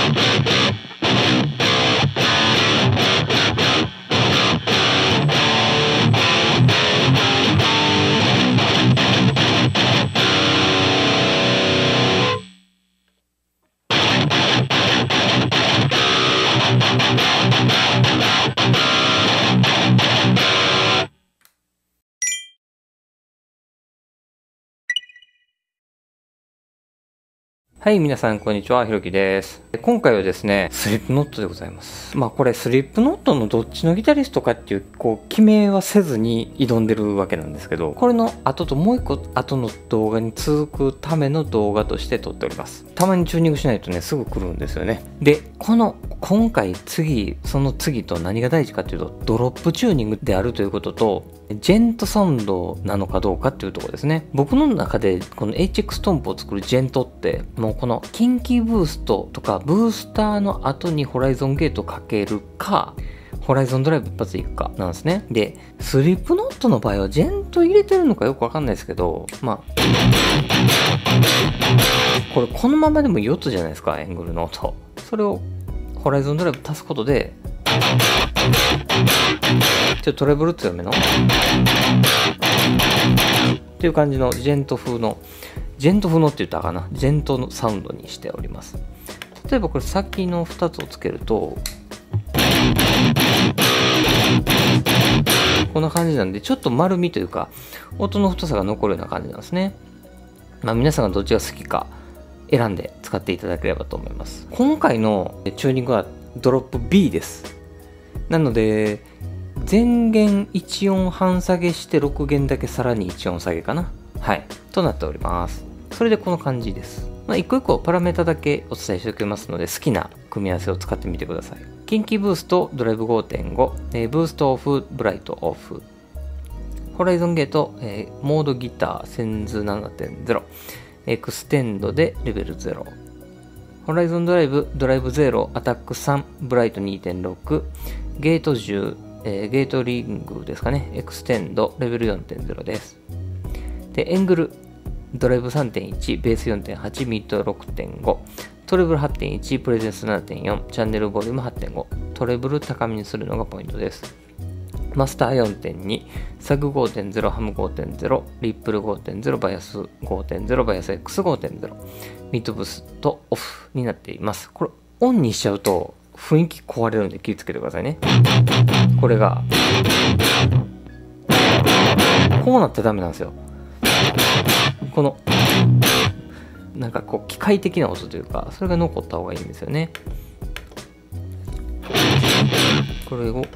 はい、皆さん、こんにちは。ひろきです。今回はですね、スリップノットでございます。これ、スリップノットのどっちのギタリストかっていう、決めはせずに挑んでるわけなんですけど、これの後ともう一個後の動画に続くための動画として撮っております。たまにチューニングしないとね、すぐ来るんですよね。で、今回、その次と何が大事かっていうと、ドロップチューニングであるということと、ジェントサウンドなのかどうかっていうところですね。僕の中でこの HX トンプを作るジェントってもうこのキンキーブーストとかブースターの後にホライゾンゲートかけるかホライゾンドライブ一発でいくかなんですね。で、スリップノットの場合はジェント入れてるのかよくわかんないですけど、これこのままでも4つじゃないですか、エングルの音。それをホライゾンドライブ足すことでちょっとトレブル強めのっていう感じのジェント風のって言ったらかな、ジェントのサウンドにしております。例えばこれ先の2つをつけるとこんな感じなんで、ちょっと丸みというか音の太さが残るような感じなんですね。皆さんがどっちが好きか選んで使っていただければと思います。今回のチューニングはドロップ B です。なので前弦1音半下げして6弦だけさらに1音下げかな、はいとなっております。それでこの感じです。一個一個パラメータだけお伝えしておきますので、好きな組み合わせを使ってみてください。キンキーブーストドライブ 5.5、ブーストオフブライトオフ、ホライゾンゲート、モードギターセンズ 7.0、エクステンドでレベル0、ホライゾンドライブドライブ0アタック3ブライト 2.6、ゲート10、ゲートリングですかね、エクステンドレベル 4.0 です。で、エングルドライブ 3.1、ベース 4.8、ミッド 6.5、トレブル 8.1、プレゼンス 7.4、チャンネルボリューム 8.5、トレブル高めにするのがポイントです。マスター 4.2、サグ 5.0、ハム 5.0、リップル 5.0、バイアス 5.0、バイアス X5.0、ミッドブーストオフになっています。これオンにしちゃうと雰囲気壊れるんで気をつけてくださいね。これがこうなってダメなんですよ。このなんか機械的な音というか、それが残った方がいいんですよね。これを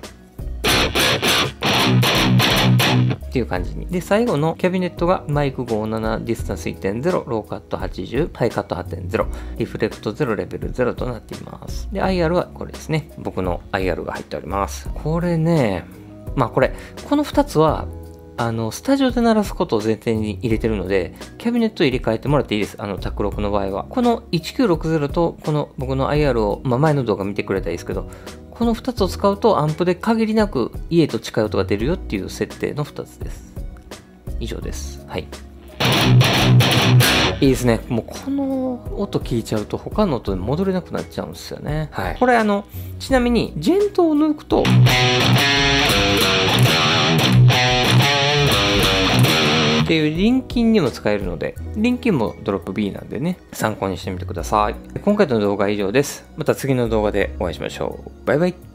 っていう感じに。で、最後のキャビネットがマイク57、ディスタンス 1.0、ローカット80、ハイカット 8.0、リフレクト0、レベル0となっています。で、IR はこれですね。僕の IR が入っております。これね、この2つは、スタジオで鳴らすことを前提に入れてるので、キャビネット入れ替えてもらっていいです。卓録の場合は。この1960と、この僕の IR を、前の動画見てくれたらいいですけど、この2つを使うとアンプで限りなく家と近い音が出るよっていう設定の2つです。以上です。はい。いいですね。もうこの音聞いちゃうと他の音に戻れなくなっちゃうんですよね。はい。これちなみにジェントを抜くと、っていうリンキンにも使えるので、リンキンもドロップ B なんでね、参考にしてみてください。今回の動画は以上です。また次の動画でお会いしましょう。バイバイ。